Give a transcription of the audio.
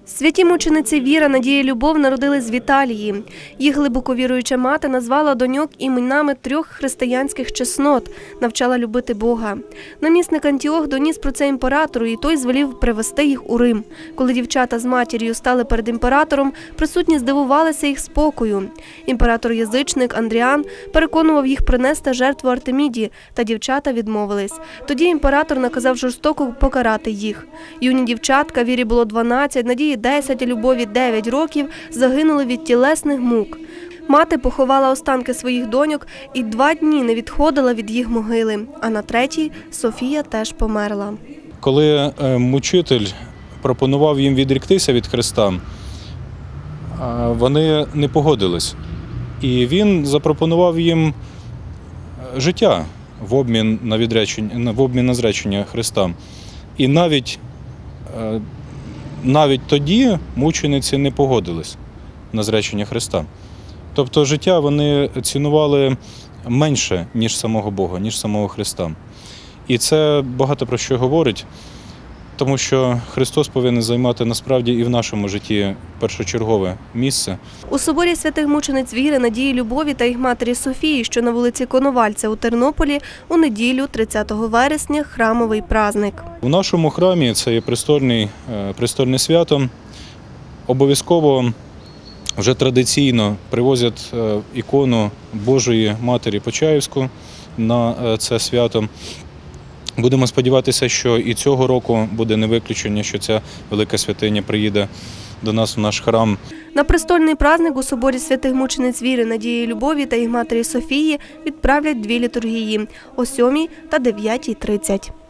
Святі мучениці Віра, Надія і Любов народились в Італії. Їх глибоко віруюча мати назвала доньок іменами 3 християнських чеснот, навчала любити Бога. Намісник Антіох доніс про це імператору, і той звелів привезти їх у Рим. Коли дівчата з матір'ю стали перед імператором, присутні здивувалися їх спокою. Імператор-язичник Андріан переконував їх принести жертву Артеміді, та дівчата відмовились. Тоді імператор наказав жорстоко покарати їх. Юні дівчатка, Вірі було 12, Надії 10, а Любові 9 років, загинули від тілесних мук. Мати поховала останки своїх доньок і 2 дні не відходила від їх могили, а на 3-й Софія теж померла. Коли мучитель пропонував їм відріктися від Христа, вони не погодились. І він запропонував їм життя в обмін на зречення Христа. І навіть тоді мучениці не погодились на зречення Христа. Тобто життя вони цінували менше, ніж самого Бога, ніж самого Христа. І це багато про що говорить, тому що Христос повинен займати насправді і в нашому житті першочергове місце. У соборі святих мучениць Віри, Надії, Любові та їх матері Софії, що на вулиці Коновальця у Тернополі, у неділю 30 вересня храмовий праздник. У нашому храмі, це є престольне свято, обов'язково вже традиційно привозять ікону Божої Матері Почаївську на це свято. Будемо сподіватися, що і цього року буде не виключення, що ця велика святиня приїде до нас в наш храм. На престольний праздник у соборі святих мучениць Віри, Надії, Любові та їх матері Софії відправлять 2 літургії – о 7 та 9:30.